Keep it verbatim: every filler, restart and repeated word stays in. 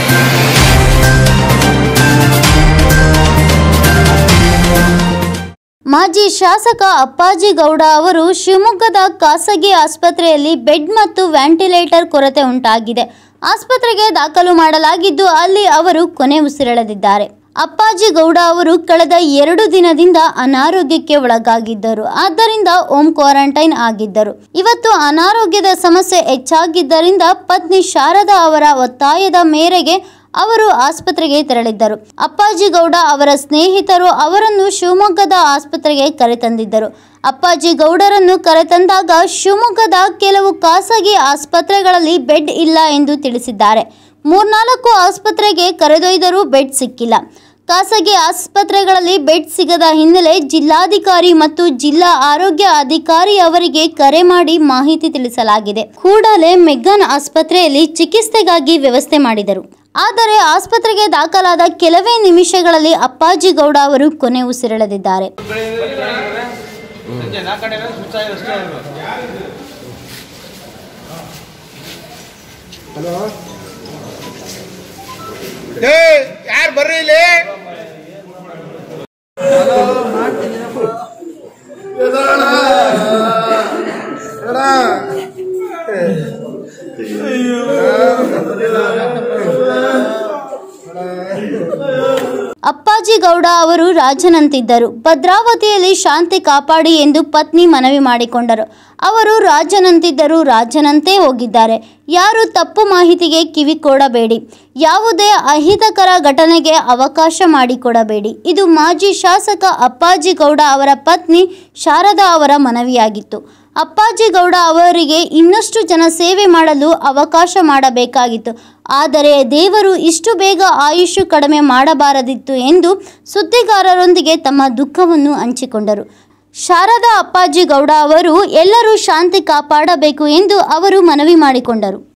ಮಾಜಿ ಶಾಸಕ ಅಪ್ಪಾಜಿ ಗೌಡ ಅವರು ಶಿವಮೊಗ್ಗದ ಖಾಸಗಿ ಆಸ್ಪತ್ರೆಯಲ್ಲಿ ಬೆಡ್ ಮತ್ತು ವೆಂಟಿಲೇಟರ್ ಕೊರತೆ ಉಂಟಾಗಿದೆ. ಆಸ್ಪತ್ರೆಗೆ ದಾಖಲು ಮಾಡಲಾಗಿದ್ದು ಅಲ್ಲಿ ಅವರು ಕೊನೆ ಉಸಿರೆಳೆದಿದ್ದಾರೆ. ಅಪ್ಪಾಜಿ ಗೌಡ ಅವರು ಕಳೆದ ಎರಡು ದಿನದಿಂದ ಅನಾರೋಗ್ಯಕ್ಕೆ ಒಳಗಾಗಿದ್ದರು. ಆದ್ದರಿಂದ ಹೋಮ್ ಕ್ವಾರಂಟೈನ್ ಆಗಿದ್ದರು. ಇವತ್ತು ಅನಾರೋಗ್ಯದ ಸಮಸ್ಯೆ ಹೆಚ್ಚಾಗಿದ್ದರಿಂದ ಪತ್ನಿ ಶಾರದಾ ಅವರ ಒತ್ತಾಯದ ಮೇರೆಗೆ ಅವರು ಆಸ್ಪತ್ರೆಗೆ ತೆರಳಿದ್ದರು. ಅಪ್ಪಾಜಿ ಗೌಡ ಅವರ ಸ್ನೇಹಿತರು ಅವರನ್ನು ಶಿವಮೊಗ್ಗದ ಆಸ್ಪತ್ರೆಗೆ ಕರೆತಂದಿದ್ದರು. ಅಪ್ಪಾಜಿ ಗೌಡರನ್ನು ಕರೆತಂದಾಗ ಶಿವಮೊಗ್ಗದ ಕೆಲವು ಖಾಸಗಿ ಆಸ್ಪತ್ರೆಗಳಲ್ಲಿ ಬೆಡ್ ಇಲ್ಲ ಎಂದು ತಿಳಿಸಿದ್ದಾರೆ. ಮೂರ್ನಾಲ್ಕು ಆಸ್ಪತ್ರೆಗೆ ಕರೆದೊಯ್ದರೂ ಬೆಡ್ ಸಿಕ್ಕಿಲ್ಲ. ಖಾಸಗಿ ಆಸ್ಪತ್ರೆಗಳಲ್ಲಿ ಬೆಡ್ ಸಿಗದ ಹಿನ್ನೆಲೆ ಜಿಲ್ಲಾಧಿಕಾರಿ ಮತ್ತು ಜಿಲ್ಲಾ ಆರೋಗ್ಯ ಅಧಿಕಾರಿ ಅವರಿಗೆ ಕರೆ ಮಾಡಿ ಮಾಹಿತಿ ತಿಳಿಸಲಾಗಿದೆ. ಕೂಡಲೇ ಮೆಗ್ಗಾನ್ ಆಸ್ಪತ್ರೆಯಲ್ಲಿ ಚಿಕಿತ್ಸೆಗಾಗಿ ವ್ಯವಸ್ಥೆ ಮಾಡಿದರು. ಆದರೆ ಆಸ್ಪತ್ರೆಗೆ ದಾಖಲಾದ ಕೆಲವೇ ನಿಮಿಷಗಳಲ್ಲಿ ಅಪ್ಪಾಜಿ ಗೌಡ ಅವರು ಕೊನೆ ಉಸಿರೆಳೆದಿದ್ದಾರೆ. ಯಾರು ಬರ್ರಿ ಇಲ್ಲಿ? ಅಪ್ಪಾಜಿ ಗೌಡ ಅವರು ರಾಜನಂತಿದ್ದರು. ಭದ್ರಾವತಿಯಲ್ಲಿ ಶಾಂತಿ ಕಾಪಾಡಿ ಎಂದು ಪತ್ನಿ ಮನವಿ ಮಾಡಿಕೊಂಡರು. ಅವರು ರಾಜನಂತಿದ್ದರು, ರಾಜನಂತೆ ಹೋಗಿದ್ದಾರೆ. ಯಾರು ತಪ್ಪು ಮಾಹಿತಿಗೆ ಕಿವಿ ಕೊಡಬೇಡಿ, ಯಾವುದೇ ಅಹಿತಕರ ಘಟನೆಗೆ ಅವಕಾಶ ಮಾಡಿಕೊಡಬೇಡಿ. ಇದು ಮಾಜಿ ಶಾಸಕ ಅಪ್ಪಾಜಿ ಗೌಡ ಅವರ ಪತ್ನಿ ಶಾರದಾ ಅವರ ಮನವಿಯಾಗಿತ್ತು. ಅಪ್ಪಾಜಿ ಗೌಡ ಅವರಿಗೆ ಇನ್ನಷ್ಟು ಜನ ಸೇವೆ ಮಾಡಲು ಅವಕಾಶ ಮಾಡಬೇಕಾಗಿತ್ತು. ಆದರೆ ದೇವರು ಇಷ್ಟು ಬೇಗ ಆಯುಷ್ ಕಡಿಮೆ ಮಾಡಬಾರದಿತ್ತು ಎಂದು ಸುದ್ದಿಗಾರರೊಂದಿಗೆ ತಮ್ಮ ದುಃಖವನ್ನು ಹಂಚಿಕೊಂಡರು. ಶಾರದಾ ಅಪ್ಪಾಜಿ ಗೌಡ ಅವರು ಎಲ್ಲರೂ ಶಾಂತಿ ಕಾಪಾಡಬೇಕು ಎಂದು ಅವರು ಮನವಿ ಮಾಡಿಕೊಂಡರು.